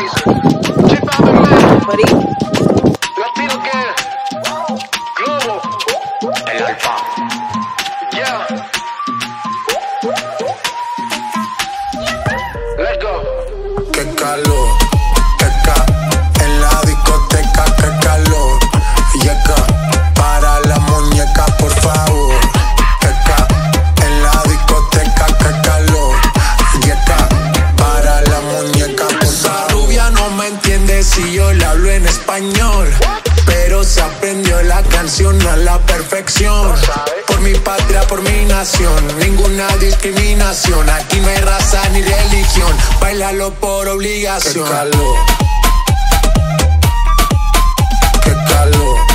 Latino que Globo, el alfa. Yeah. Let's go. Qué calor, en la discoteca, qué calor. Yeca, para la muñeca, por favor. En la discoteca, qué calor. Yeca, para la muñeca, por favor. Esa rubia no me entiende si yo le hablo en español, pero se aprendió la canción a la perfección. Por mi patria, por mi nación, ninguna discriminación. Aquí no hay raza ni religión, bailalo por obligación. Qué calor, qué calor.